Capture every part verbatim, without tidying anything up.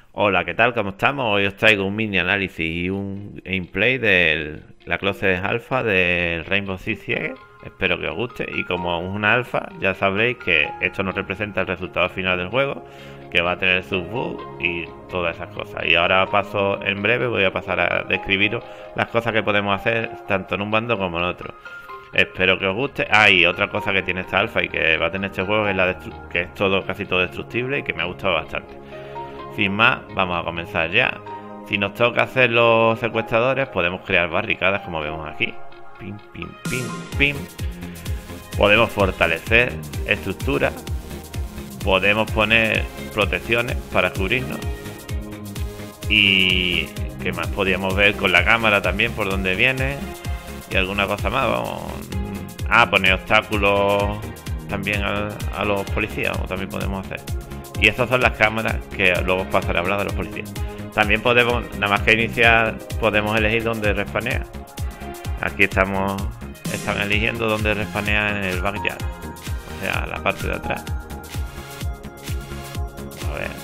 Hola, ¿qué tal? ¿Cómo estamos? Hoy os traigo un mini análisis y un gameplay de la Closed Alpha del Rainbow Six Siege. Espero que os guste y como es una alfa, ya sabréis que esto no representa el resultado final del juego, que va a tener sus bugs y todas esas cosas. Y ahora paso en breve, voy a pasar a describiros las cosas que podemos hacer tanto en un bando como en otro. Espero que os guste. Ah, y otra cosa que tiene esta alfa y que va a tener este juego es la que es todo, casi todo destructible y que me ha gustado bastante. Sin más, vamos a comenzar ya. Si nos toca hacer los secuestradores, podemos crear barricadas como vemos aquí. Pim, pim, pim, pim. Podemos fortalecer estructuras. Podemos poner protecciones para cubrirnos. Y qué más podríamos ver con la cámara también por donde viene. Y alguna cosa más. Vamos. Ah, poner obstáculos también a, a los policías. Como también podemos hacer. Y estas son las cámaras que luego os pasaré a hablar de los policías. También podemos, nada más que iniciar, podemos elegir dónde respawnea. Aquí estamos, están eligiendo dónde respawnea en el backyard. O sea, la parte de atrás. A ver.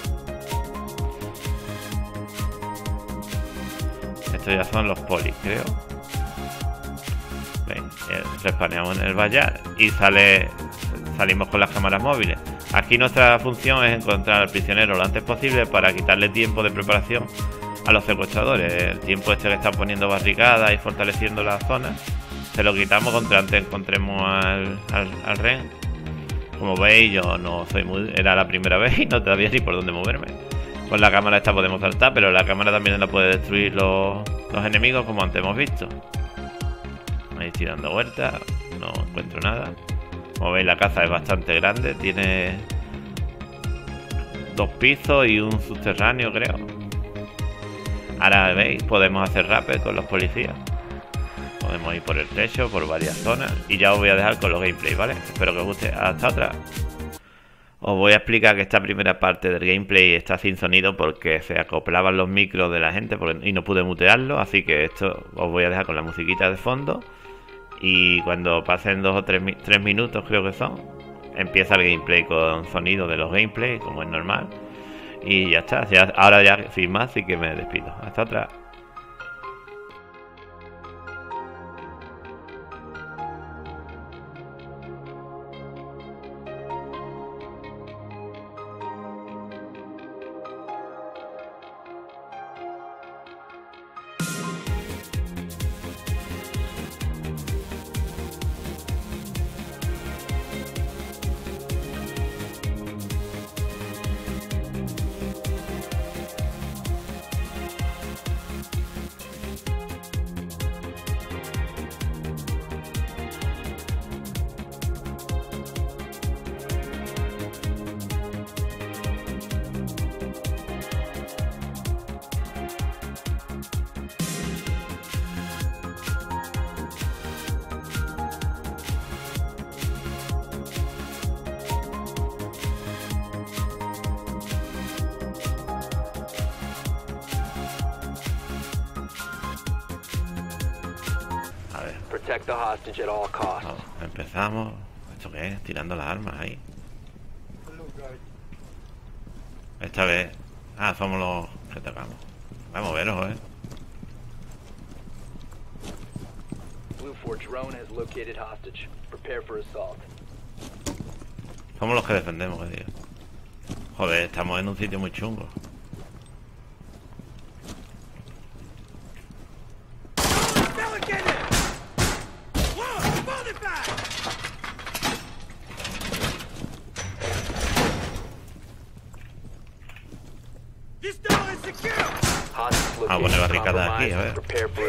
Estos ya son los polis, creo. Ven, respawneamos en el backyard y sale, salimos con las cámaras móviles. Aquí nuestra función es encontrar al prisionero lo antes posible para quitarle tiempo de preparación a los secuestradores. El tiempo este que están poniendo barricadas y fortaleciendo la zona, se lo quitamos contra antes encontremos al, al, al rehén. Como veis, yo no soy muy... era la primera vez y no sabía ni por dónde moverme. Con la cámara esta podemos saltar, pero la cámara también la puede destruir los, los enemigos, como antes hemos visto. Ahí estoy dando vueltas, no encuentro nada. Como veis, la casa es bastante grande, tiene dos pisos y un subterráneo, creo. Ahora veis, podemos hacer rappel con los policías. Podemos ir por el techo, por varias zonas. Y ya os voy a dejar con los gameplays, ¿vale? Espero que os guste. Hasta otra. Os voy a explicar que esta primera parte del gameplay está sin sonido porque se acoplaban los micros de la gente y no pude mutearlo. Así que esto os voy a dejar con la musiquita de fondo. Y cuando pasen dos o tres, tres minutos, creo que son, empieza el gameplay con sonido de los gameplays, como es normal. Y ya está. Ya, ahora ya sin más, así que me despido. Hasta otra. Protect the hostage at all costs. Vamos, empezamos. ¿Esto qué es? Tirando las armas ahí. Esta vez... Ah, somos los que atacamos. Vamos a veros, eh. Blue four drone has located hostage. Prepare for assault. Somos los que defendemos, que digo. Joder, estamos en un sitio muy chungo. Ah, poner barricadas aquí, a ver.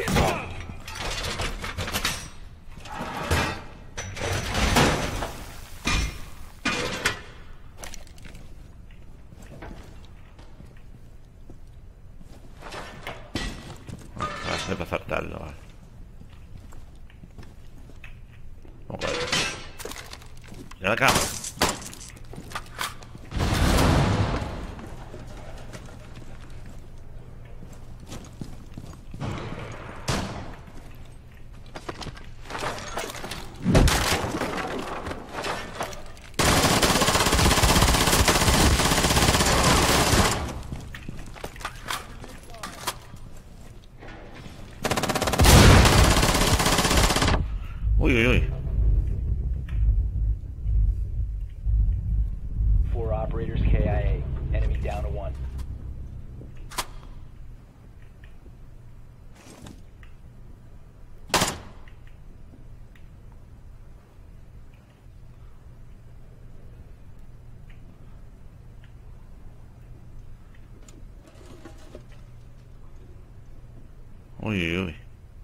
Hacer para saltarlo, vale. Vamos a ver. Ya la cama. one. Uy, uy, uy.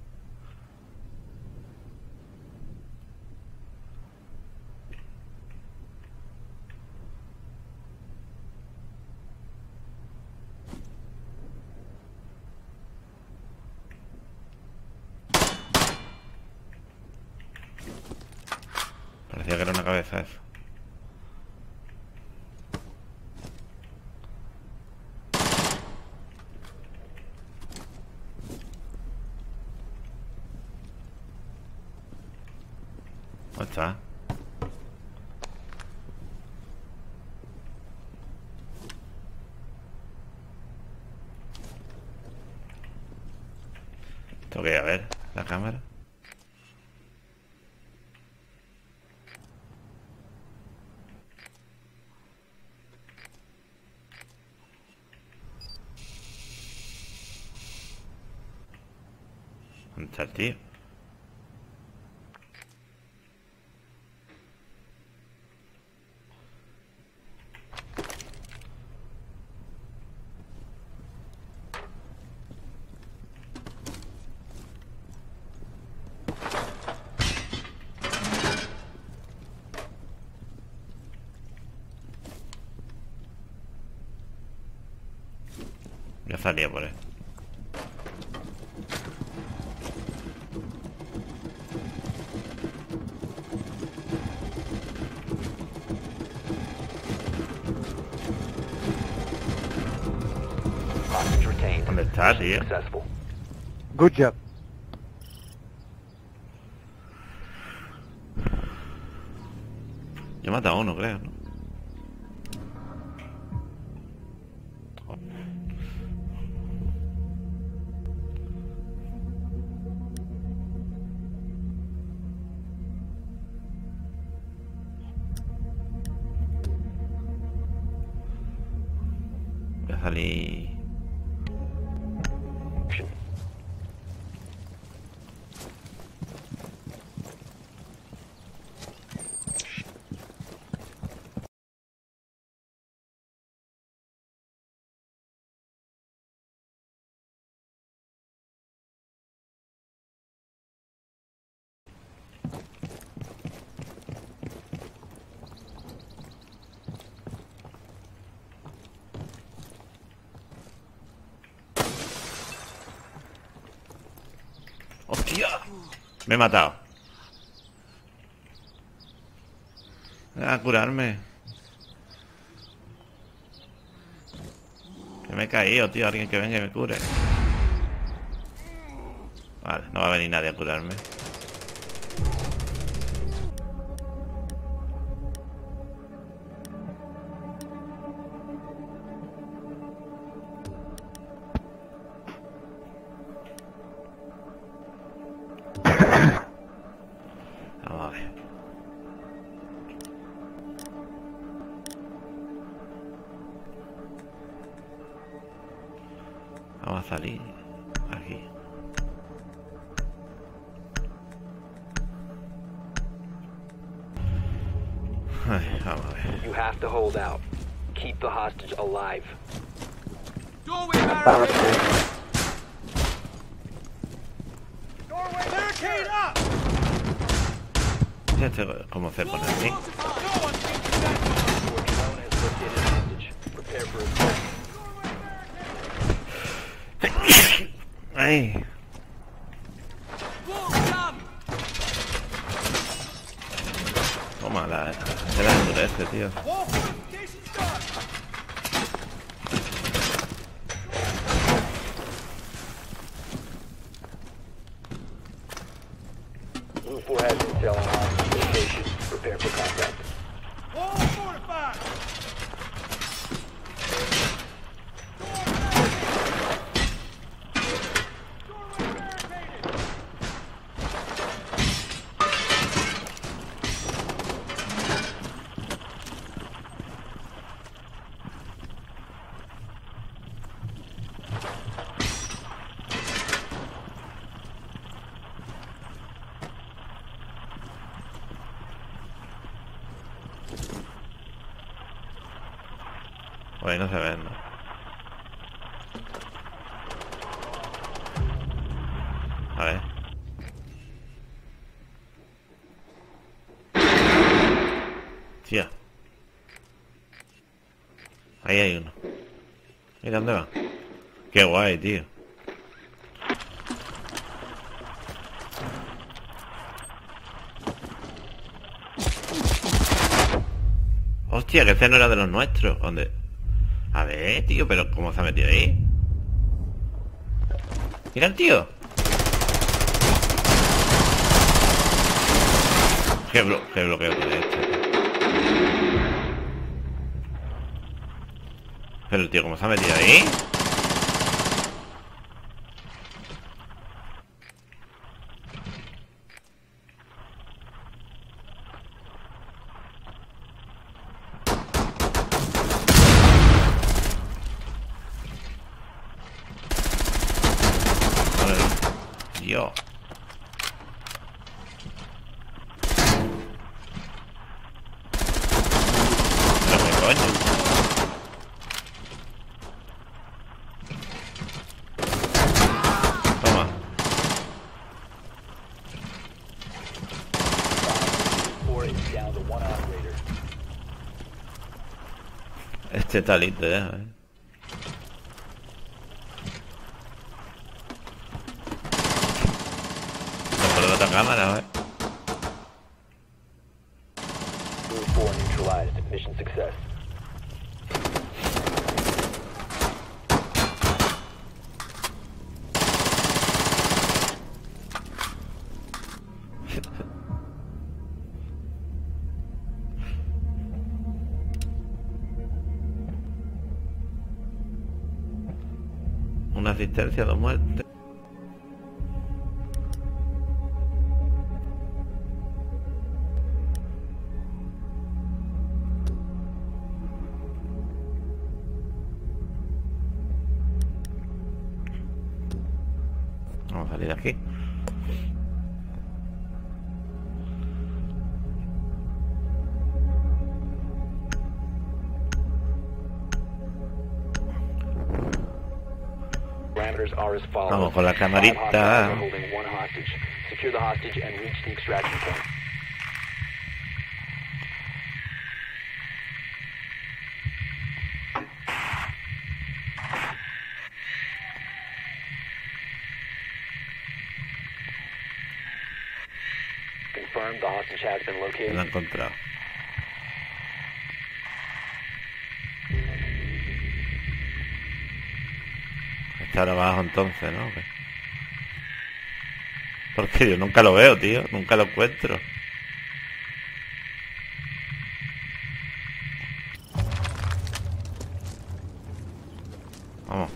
Parecía que era una cabeza eso. ¿Dónde está? Tengo que ir a ver la cámara. ¿Dónde está el tío? Ya salía por él. Hostage retained. ¿Dónde está, tío? Successful. Good job. Yo he matado a uno, creo, ¿no? Voy a salir. ¡Hostia! Me he matado. A curarme. Que me he caído, tío. Alguien que venga y me cure. Vale, no va a venir nadie a curarme. Vamos a ver. Vamos a salir aquí. Ay, vamos a ver. You have to hold out. Keep the hostage alive. Doorway barricade! Doorway barricade up! Ya sé cómo se pone así. No one can get that door! Your drone has located a hostage. Prepare for assault. Ay. Wall down! Toma, la, se la endurece, tío. Wall fortifications done! Move four has intel on hostage location. Prepare for contact. Wall fortified! Doorway barricaded! Por ahí no se ven, ¿no? A ver. Tía. Ahí hay uno. Mira dónde va. Qué guay, tío. Hostia, que ese no era de los nuestros. ¿Dónde? A ver, tío, pero ¿cómo se ha metido ahí? Mira el tío. Qué, blo qué bloqueo tiene este. Pero el tío, ¿cómo se ha metido ahí? Yo. Pero qué coño. Toma. Four is down to one operator. Este talito, ya, eh. No por otra cámara, eh. Move four neutralized. Mission success. Una asistencia, dos muertes. Vamos a salir de aquí. Parameters are as follows. Vamos con la Five hostiles are camarita. holding one hostage. Secure the hostage and reach the extraction point. Confirmed, the hostage has been Lo he located. encontrado. Está ahora abajo entonces, ¿no? ¿O qué? Porque yo nunca lo veo, tío. Nunca lo encuentro. Vamos.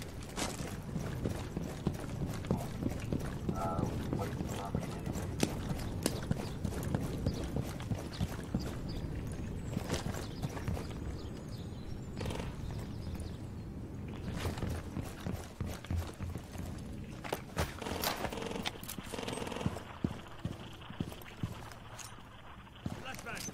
Flashbang.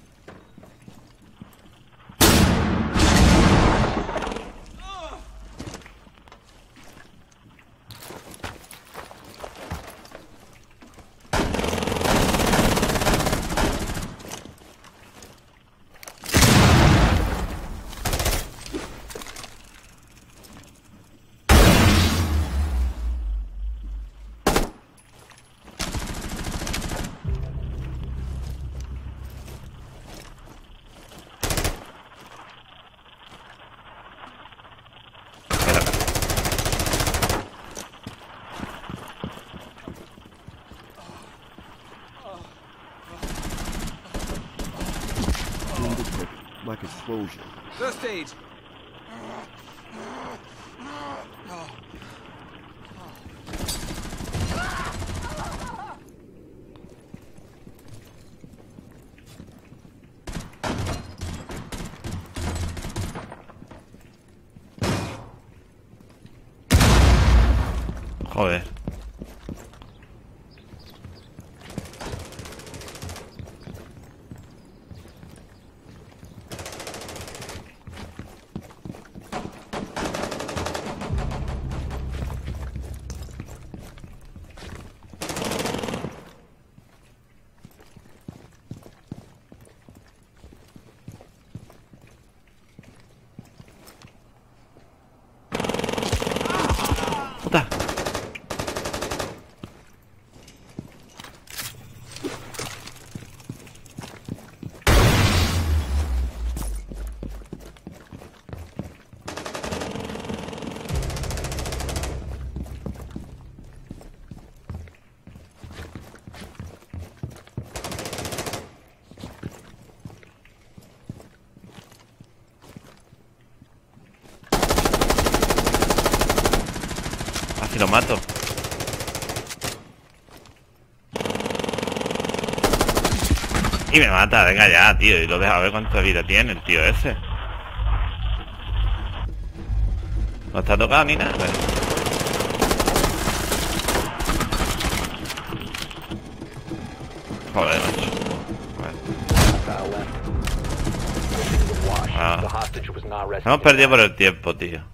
Like explosion. First stage. Joder. Puta. Así lo mato. Y me mata, venga ya, tío. Y lo deja ver cuánta vida tiene el tío ese. No está tocado ni nada. Joder, macho. Hostile left. Mission was washed. Ah. The hostage was not rescued. Hemos perdido por el tiempo, tío.